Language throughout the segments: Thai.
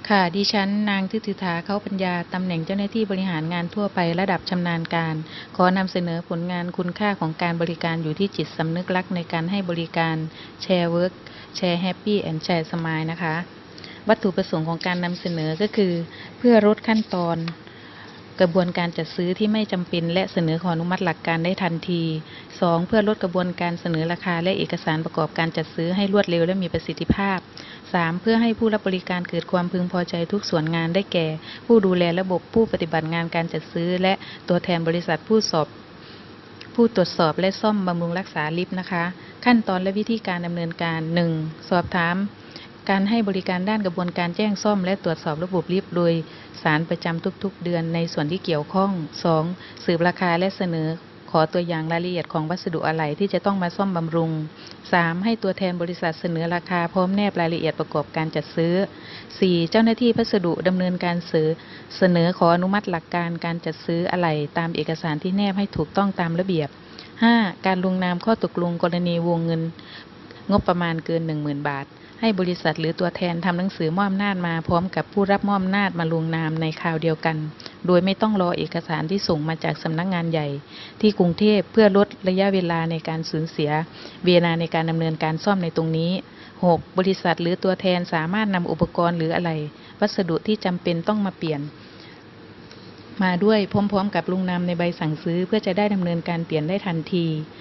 ค่ะดิฉันนางทิติธา เขาปัญญา ตำแหน่งเจ้าหน้าที่บริหารงานทั่วไประดับชำนาญการ ขอนำเสนอผลงานคุณค่าของการบริการอยู่ที่จิตสำนึกรักในการให้บริการแชร์เวิร์กแชร์แฮปปี้แอนด์แชร์สมายนะคะ วัตถุประสงค์ของการนำเสนอก็คือ เพื่อลดขั้นตอนกระบวนการจัดซื้อที่ไม่จำเป็นและเสนอขออนุมัติหลักการได้ทันที 2. เพื่อลดกระบวนการเสนอราคาและเอกสารประกอบการจัดซื้อให้รวดเร็วและมีประสิทธิภาพ 3. เพื่อให้ผู้รับบริการเกิดความพึงพอใจทุกส่วนงานได้แก่ ผู้ดูแลระบบผู้ปฏิบัติงานการจัดซื้อและตัวแทนบริษัทผู้ตรวจสอบและซ่อมบำรุงรักษาลิฟต์นะคะ ขั้นตอนและวิธีการดำเนินการ 1. สอบถามการให้บริการด้านกระบวนการแจ้งซ่อมและตรวจสอบระบบลิฟต์โดยสารประจำทุกๆเดือนในส่วนที่เกี่ยวข้อง 2. สืบราคาและเสนอขอตัวอย่างรายละเอียดของวัสดุอะไหล่ที่จะต้องมาซ่อมบำรุง 3. ให้ตัวแทนบริษัทเสนอราคาพร้อมแนบรายละเอียดประกอบการจัดซื้อ 4. เจ้าหน้าที่พัสดุดำเนินการเสนอขออนุมัติหลักการการจัดซื้ออะไหล่ตามเอกสารที่แนบให้ถูกต้องตามระเบียบ 5. การลงนามข้อตกลงกรณีวงเงินงบประมาณเกิน 10,000 บาทให้บริษัทหรือตัวแทนทำหนังสือมอบอำนาจมาพร้อมกับผู้รับมอบอำนาจมาลงนามในคราวเดียวกันโดยไม่ต้องรอเอกสารที่ส่งมาจากสำนักงานใหญ่ที่กรุงเทพเพื่อลดระยะเวลาในการสูญเสียเวลาในการดำเนินการซ่อมในตรงนี้ 6. บริษัทหรือตัวแทนสามารถนำอุปกรณ์หรืออะไหล่วัสดุที่จำเป็นต้องมาเปลี่ยนมาด้วยพร้อมๆกับลงนามในใบสั่งซื้อเพื่อจะได้ดำเนินการเปลี่ยนได้ทันที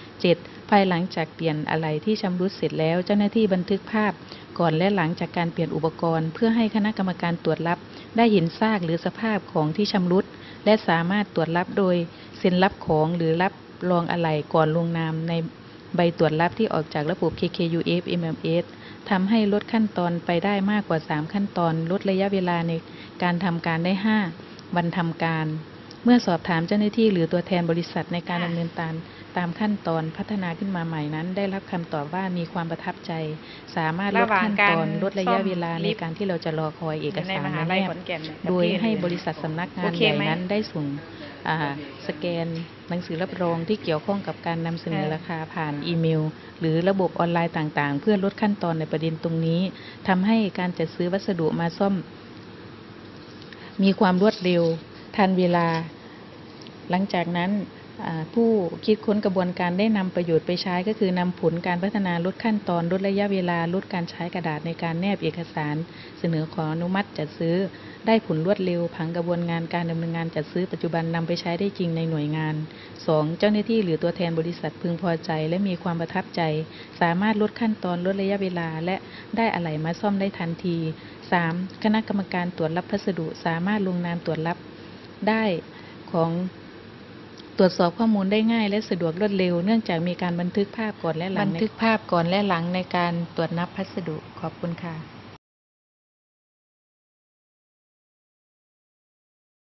7. ภายหลังจากเปลี่ยนอะไหล่ที่ชำรุดเสร็จแล้วเจ้าหน้าที่บันทึกภาพก่อนและหลังจากการเปลี่ยนอุปกรณ์เพื่อให้คณะกรรมการตรวจรับได้เห็นซากหรือสภาพของที่ชำรุดและสามารถตรวจรับโดยเซ็นรับของหรือรับรองอะไหล่ก่อนลงนามในใบตรวจรับที่ออกจากระบบ KKUF MMS ทำให้ลดขั้นตอนไปได้มากกว่า 3 ขั้นตอนลดระยะเวลาในการทำการได้ 5 วันทำการเมื่อสอบถามเจ้าหน้าที่หรือตัวแทนบริษัทในการดำเนินตามขั้นตอนพัฒนาขึ้นมาใหม่นั้นได้รับคำตอบว่ามีความประทับใจสามารถลดขั้นตอนลดระยะเวลาในการที่เราจะรอคอยเอกสารมาแนบโดยให้บริษัทสำนักงานใหญ่นั้นได้ส่งสแกนหนังสือรับรองที่เกี่ยวข้องกับการนำเสนอราคาผ่านอีเมลหรือระบบออนไลน์ต่างๆเพื่อลดขั้นตอนในประเด็นตรงนี้ทำให้การจัดซื้อวัสดุมาซ่อมมีความรวดเร็วทันเวลาหลังจากนั้นผู้คิดค้นกระบวนการได้นำประโยชน์ไปใช้ก็คือนำผลการพัฒนาลดขั้นตอนลดระยะเวลาลดการใช้กระดาษในการแนบเอกสารเสนอขออนุมัติจัดซื้อได้ผลรวดเร็วผังกระบวนการการดำเนินงานจัดซื้อปัจจุบันนำไปใช้ได้จริงในหน่วยงาน 2. เจ้าหน้าที่หรือตัวแทนบริษัทพึงพอใจและมีความประทับใจสามารถลดขั้นตอนลดระยะเวลาและได้อะไหล่มาซ่อมได้ทันที 3. คณะกรรมการตรวจรับพัสดุสามารถลงนามตรวจรับได้ของตรวจสอบข้อมูลได้ง่ายและสะดวกรวดเร็วเนื่องจากมีการบันทึกภาพก่อนและหลังในการตรวจนับพัสดุขอบคุณค่ะ